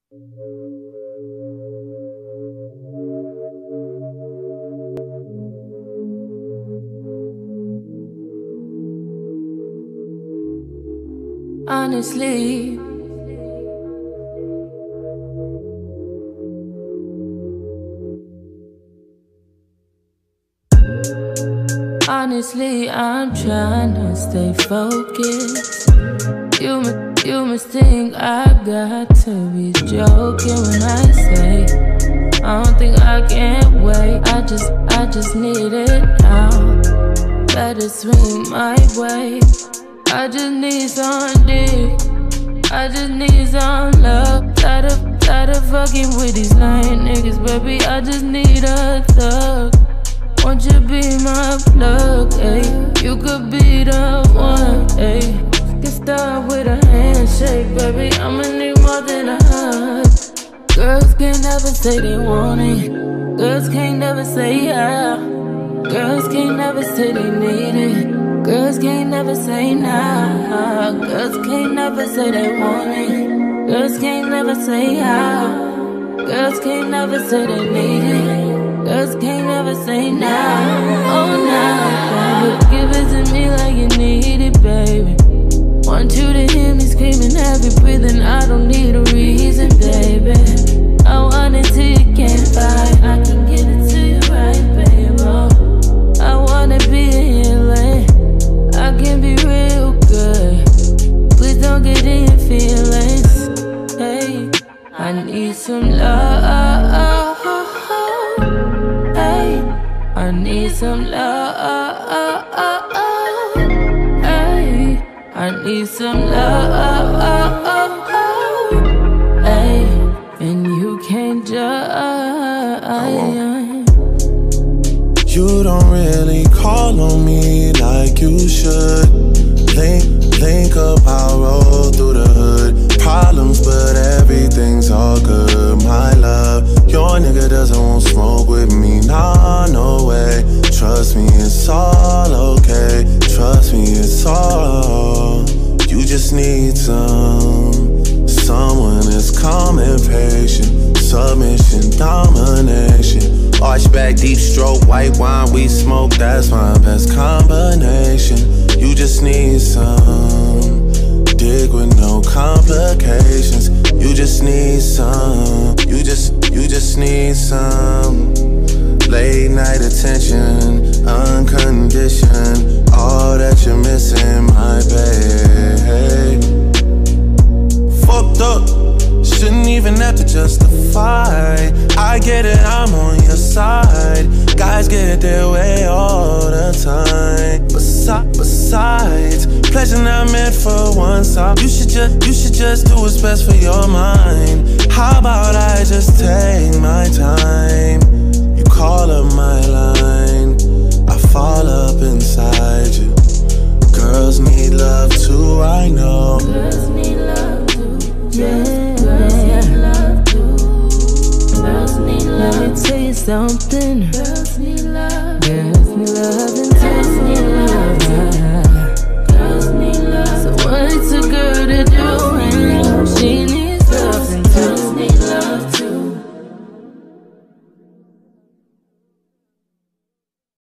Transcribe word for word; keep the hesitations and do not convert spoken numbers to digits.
Honestly, honestly, I'm trying to stay focused. You, you must think I got to be joking when I say I don't think I can wait. I just, I just need it now. Let it swing my way. I just need some dick. I just need some love. Tired of, tired of fucking with these lying niggas, baby. I just need a thug. Won't you be my plug, ayy? You could be the one, ayy. Get started with a handshake, baby. I'ma need more than a hug. Girls can't never say they want it. Girls can't never say yeah. Girls can't never say they need it. Girls can't never say nah. Girls can't never say they want it. Girls can't never say how. Girls can't never say they need it. Girls can't never say nah. Oh nah, baby, give it to me like you need it, baby. Want you to hear me screaming every breathing. I don't need a reason, baby. I want it till you can't fight. I can give it to you right, baby. I wanna be in your lane. I can be real good. Please don't get in your feelings. Hey, I need some love. Hey, I need some love. Hey, I need some love. Hey, and you can't judge. You don't really call on me like you should. Think, think about roll through the hood. Problems, but everything's all good, my love. Your nigga doesn't want smoke with me, nah, no way. Trust me, it's all okay. Trust me, it's all. You just need some, someone that's calm and patient. Submission, domination. Arch back, deep stroke, white wine, we smoke, that's my best combination. You just need some dick with no complications. You just need some, you just, you just need some late night attention, unconditioned. All that you're missing, my babe. Fucked up, shouldn't even have to justify. I get it, I'm on your side. Guys get their way all the time. Besides, besides, pleasure not meant for one side. You should just, you should just do what's best for your mind. How about I just take my time? You call up my line, I fall up inside you. Girls need love too, I know. Girls need love too, yeah. Girls need love too. Girls need love. Let me tell you something.